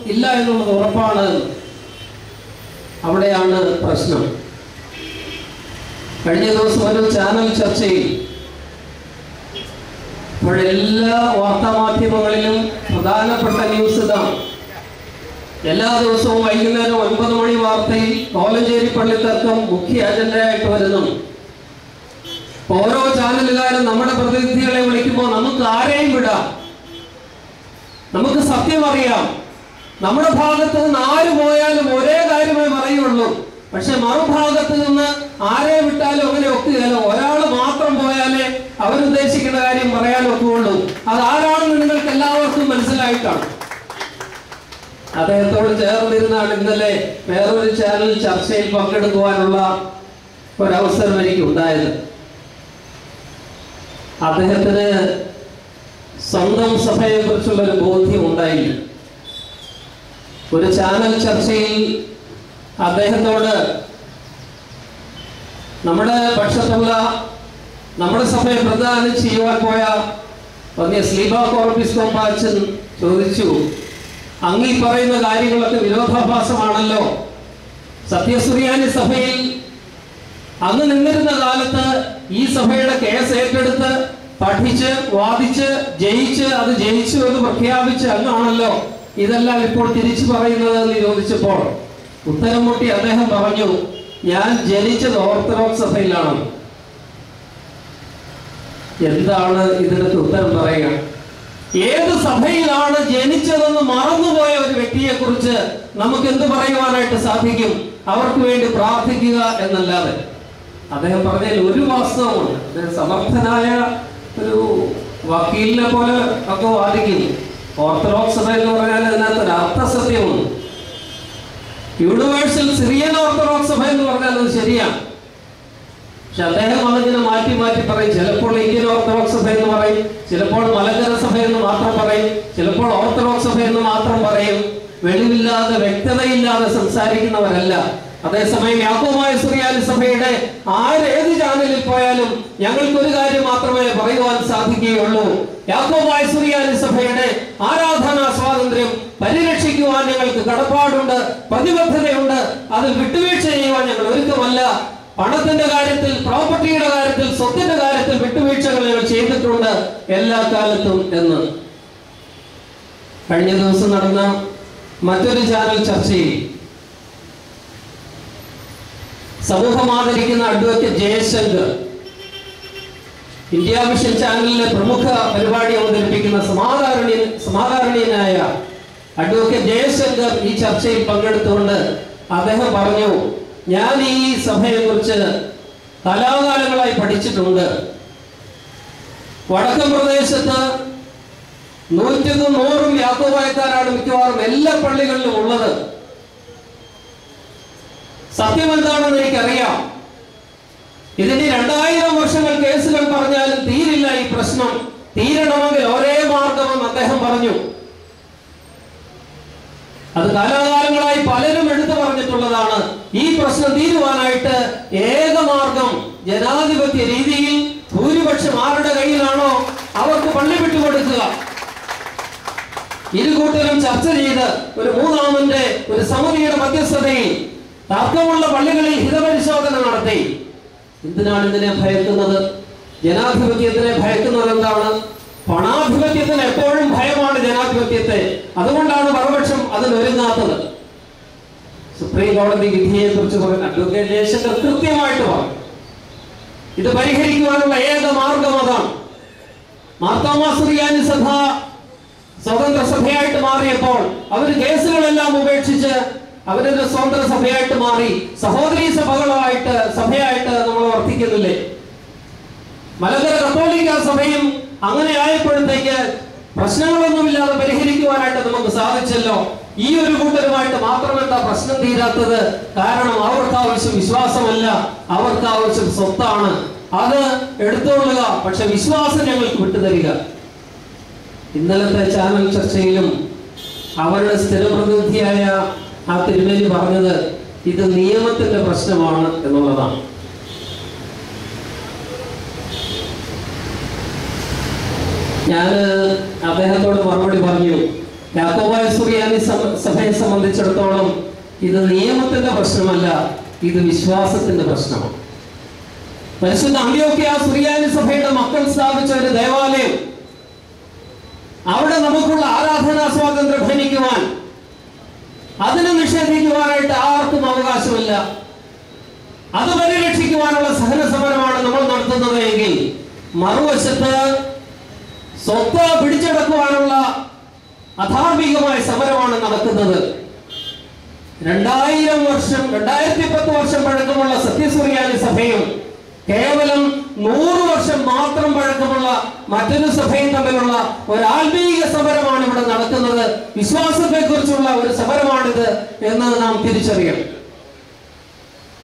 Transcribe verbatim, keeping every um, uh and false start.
ഇല്ല എന്നുള്ളത് ഉറപ്പാണ്. അവിടെയാണ് പ്രശ്നം. കഴിഞ്ഞ ദിവസം ഒരു ചാനൽ ചർച്ചയിൽ ഇപ്പോഴെല്ലാ വാർത്താമാധ്യമങ്ങളിലും പ്രധാനപ്പെട്ട ന്യൂസ് ഇതാണ്. എല്ലാ ദിവസവും വൈകുന്നേരം ഒൻപത് മണി വാർത്തയിൽ കോലഞ്ചേരി പള്ളിത്തർക്കം മുഖ്യ അജണ്ടയായിട്ട് വരുന്നു. ഓരോ ചാനലുകാരും നമ്മുടെ പ്രതിനിധികളെ വിളിക്കുമ്പോൾ നമുക്ക് ആരെയും വിടാം, നമുക്ക് സത്യം അറിയാം, നമ്മുടെ ഭാഗത്ത് നിന്ന് ആര് പോയാലും ഒരേ കാര്യമേ പറയുള്ളൂ. പക്ഷെ മറുഭാഗത്ത് നിന്ന് ആരെ വിട്ടാലും അങ്ങനെ ഒക്കുകയല്ലോ. ഒരാൾ മാത്രം പോയാലേ അവരുദ്ദേശിക്കുന്ന കാര്യം പറയാൻ ഒക്കുകയുള്ളൂ. അത് ആരാണെന്ന് നിങ്ങൾക്ക് എല്ലാവർക്കും മനസ്സിലായിട്ടാണ്. അദ്ദേഹത്തോട് ചേർന്നിരുന്നാണ് ഇന്നലെ വേറൊരു ചാനൽ ചർച്ചയിൽ പങ്കെടുക്കുവാനുള്ള ഒരവസരം എനിക്ക് ഉണ്ടായത്. അദ്ദേഹത്തിന് സ്വന്തം സഭയെ കുറിച്ചുള്ള ഒരു ബോധ്യം ഉണ്ടായില്ല. ഒരു ചാനൽ ചർച്ചയിൽ അദ്ദേഹത്തോട് നമ്മുടെ പക്ഷത്തുള്ള നമ്മുടെ സഭയെ പ്രദാനം ചെയ്യുവാൻ പോയ വന്യ സ്ലീബ കോർപ്പിസ്കോപ്പ അച്ഛൻ ചോദിച്ചു, അങ്ങീ പറയുന്ന കാര്യങ്ങളൊക്കെ വിരോധാഭാസമാണല്ലോ. സത്യസുറിയാനി സഭയിൽ അന്ന് നിന്നിരുന്ന കാലത്ത് ഈ സഭയുടെ കേസ് ഏറ്റെടുത്ത് പഠിച്ച് വാദിച്ച് ജയിച്ച് അത് ജയിച്ചു എന്ന് പ്രഖ്യാപിച്ച് അങ്ങാണല്ലോ ഇതെല്ലാം ഇപ്പോൾ തിരിച്ചു പറയുന്നത് എന്ന് ചോദിച്ചപ്പോൾ ഉത്തരം മുട്ടി അദ്ദേഹം പറഞ്ഞു, ഞാൻ ജനിച്ചത് ഓർത്തഡോക്സ് സഭയിലാണ്. എന്താണ് ഇതിനകത്ത് ഉത്തരം പറയുക? ഏത് സഭയിലാണ് ജനിച്ചതെന്ന് മറന്നുപോയ ഒരു വ്യക്തിയെ കുറിച്ച് നമുക്ക് എന്ത് പറയുവാനായിട്ട് സാധിക്കും? അവർക്ക് വേണ്ടി പ്രാർത്ഥിക്കുക എന്നല്ലാതെ. അദ്ദേഹം പറഞ്ഞതിൽ ഒരു വാസ്തവമുണ്ട്. അദ്ദേഹം സമർത്ഥനായ ഒരു വക്കീലിനെ പോലെ ഒക്കെ വാദിക്കുന്നു. ഓർത്തഡോക്സ് സഭ എന്ന് പറഞ്ഞാൽ അതിനകത്ത് ഒരു അർത്ഥസത്യമുണ്ട്. യൂണിവേഴ്സൽ സിറിയൻ ഓർത്തഡോക്സ് സഭ എന്ന് പറഞ്ഞാൽ അത് ശരിയാണ്. പക്ഷെ അദ്ദേഹം അതിങ്ങനെ മാറ്റി മാറ്റി പറയും. ചിലപ്പോൾ ഇന്ത്യൻ ഓർത്തഡോക്സ് സഭ എന്ന് പറയും, ചിലപ്പോൾ മലങ്കര സഭ എന്ന് മാത്രം പറയും, ചിലപ്പോൾ ഓർത്തഡോക്സ് സഭ എന്ന് മാത്രം പറയും. വെളിവില്ലാതെ വ്യക്തതയില്ലാതെ സംസാരിക്കുന്നവരല്ല. അതേസമയം യാക്കോബായ സുറിയാനി സഭയുടെ ആരേത് ചാനലിൽ പോയാലും ഞങ്ങൾക്ക് ഒരു കാര്യം മാത്രമേ പറയുവാൻ സാധിക്കുകയുള്ളൂ. യാക്കോബായ സുറിയാനി സഭയുടെ ആരാധനാ സ്വാതന്ത്ര്യം പരിരക്ഷിക്കുവാൻ ഞങ്ങൾക്ക് കടപ്പാടുണ്ട്, പ്രതിബദ്ധതയുണ്ട്. അതിൽ വിട്ടുവീഴ്ച ചെയ്യുവാൻ ഞങ്ങൾ ഒരുക്കമല്ല. പണത്തിന്റെ കാര്യത്തിൽ, പ്രോപ്പർട്ടിയുടെ കാര്യത്തിൽ, സ്വത്തിന്റെ കാര്യത്തിൽ വിട്ടുവീഴ്ചകൾ ഞങ്ങൾ ചെയ്തിട്ടുണ്ട് എല്ലാ കാലത്തും എന്ന്. കഴിഞ്ഞ ദിവസം നടന്ന മറ്റൊരു ചാനൽ ചർച്ചയിൽ സമൂഹം ആദരിക്കുന്ന അഡ്വക്കേറ്റ് ജയശങ്കർ ഇന്ത്യ മിഷൻ ചാനലിലെ പ്രമുഖ പരിപാടി അവതരിപ്പിക്കുന്ന സമാധാരണീയ സമാധാരണീയനായ അഡ്വക്കേറ്റ് ജയശങ്കർ ഈ ചർച്ചയിൽ പങ്കെടുത്തുകൊണ്ട് അദ്ദേഹം പറഞ്ഞു, ഞാൻ ഈ സഭയെ കുറിച്ച് കലാകാലങ്ങളായി പഠിച്ചിട്ടുണ്ട്. വടക്കൻ പ്രദേശത്ത് നൂറ്റിനും നൂറും യാക്കോബായക്കാരാണ് മിക്കവാറും എല്ലാ പള്ളികളിലും ഉള്ളത്. സത്യം എന്താണെന്ന് എനിക്കറിയാം. ഇതിന് രണ്ടായിരം വർഷങ്ങൾ കേസുകൾ പറഞ്ഞാലും തീരില്ല ഈ പ്രശ്നം. തീരണമെങ്കിൽ ഒരേ മാർഗമെന്ന് അദ്ദേഹം പറഞ്ഞു. അത് കാലാകാലങ്ങളായി പലരും എടുത്തു പറഞ്ഞിട്ടുള്ളതാണ്. ഈ പ്രശ്നം തീരുവാനായിട്ട് ഏക മാർഗം ജനാധിപത്യ രീതിയിൽ ഭൂരിപക്ഷം ആരുടെ കയ്യിലാണോ അവർക്ക് പള്ളി വിട്ടുകൊടുക്കുക. ഇരുകൂട്ടരും ചർച്ച ചെയ്ത് ഒരു മൂന്നാമന്റെ ഒരു സമിതിയുടെ മധ്യസ്ഥതയിൽ തർക്കമുള്ള പള്ളികളിൽ ഹിതപരിശോധന നടത്തി. എന്തിനാണ് ഇതിനെ ഭയക്കുന്നത്? ജനാധിപത്യത്തിനെ ഭയക്കുന്നത് എന്താണ്? പണാധിപത്യത്തിന് എപ്പോഴും ഭയമാണ് ജനാധിപത്യത്തെ. അതുകൊണ്ടാണ് മറുപക്ഷം അതിനൊരുങ്ങാത്തത്. സുപ്രീം കോടതി വിധിയെ കുറിച്ച് പറഞ്ഞ അഡ്വക്കേറ്റ് ജയശങ്കർ കൃത്യമായിട്ട് പറഞ്ഞു, ഇത് പരിഹരിക്കുവാനുള്ള ഏക മാർഗം അതാണ്. മാർത്തോമാ സുറിയാനി സഭ സ്വതന്ത്ര സഭയായിട്ട് മാറിയപ്പോൾ അവർ കേസുകളെല്ലാം ഉപേക്ഷിച്ച് അവരൊരു സ്വതന്ത്ര സഭയായിട്ട് മാറി. സഹോദരീ സഭകളായിട്ട് സഭയായിട്ട് നമ്മൾ വർത്തിക്കുന്നില്ലേ? മലങ്കര കത്തോലിക്ക സഭയും അങ്ങനെ ആയപ്പോഴത്തേക്ക് പ്രശ്നങ്ങളൊന്നുമില്ലാതെ പരിഹരിക്കുവാനായിട്ട് നമുക്ക് സാധിച്ചല്ലോ. ഈ ഒരു കൂട്ടരുമായിട്ട് മാത്രമെന്താ പ്രശ്നം തീരാത്തത്? കാരണം അവർക്ക് ആവശ്യം വിശ്വാസമല്ല, അവർക്ക് ആവശ്യം സ്വത്താണ്. അത് എടുത്തുകൊള്ളുക, പക്ഷെ വിശ്വാസം ഞങ്ങൾക്ക് വിട്ടുതരിക. ഇന്നലത്തെ ചാനൽ ചർച്ചയിലും അവരുടെ സ്ഥിരപ്രതിനിധിയായ ആ തിരുമേനി പറഞ്ഞത് ഇത് നിയമത്തിന്റെ പ്രശ്നമാണ് എന്നുള്ളതാണ്. ഞാൻ അദ്ദേഹത്തോട് മറുപടി പറഞ്ഞു, യാക്കോബായ സുറിയാനി സഭയെ സംബന്ധിച്ചിടത്തോളം ഇത് നിയമത്തിന്റെ പ്രശ്നമല്ല, ഇത് വിശ്വാസത്തിന്റെ പ്രശ്നമാണ്. പരിശുദ്ധ അന്ത്യോക്യ സുറിയാനി സഭയുടെ മക്കൾ സ്ഥാപിച്ച ഒരു ദേവാലയം, അവിടെ നമുക്കുള്ള ആരാധനാ സ്വാതന്ത്ര്യം ഭരിക്കുവാൻ, അതിനെ നിഷേധിക്കുവാനായിട്ട് ആർക്കും അവകാശമില്ല. അത് പരിരക്ഷിക്കുവാനുള്ള സഹന സമരമാണ് നമ്മൾ നടത്തുന്നത് എങ്കിൽ, മറുവശത്ത് സ്വത്ത് പിടിച്ചെടുക്കുവാനുള്ള അധാർമികമായ സമരമാണ് നടക്കുന്നത്. രണ്ടായിരം വർഷം രണ്ടായിരത്തി പത്ത് വർഷം പഴക്കമുള്ള സത്യസുറിയാനി സഭയും കേവലം നൂറ് വർഷം മാത്രം പഴക്കമുള്ള മറ്റൊരു സഭയും തമ്മിലുള്ള ഒരു ആത്മീയ സമരമാണ് ഇവിടെ നടക്കുന്നത്. വിശ്വാസത്തെ കുറിച്ചുള്ള ഒരു സമരമാണിത് എന്ന് നാം തിരിച്ചറിയണം.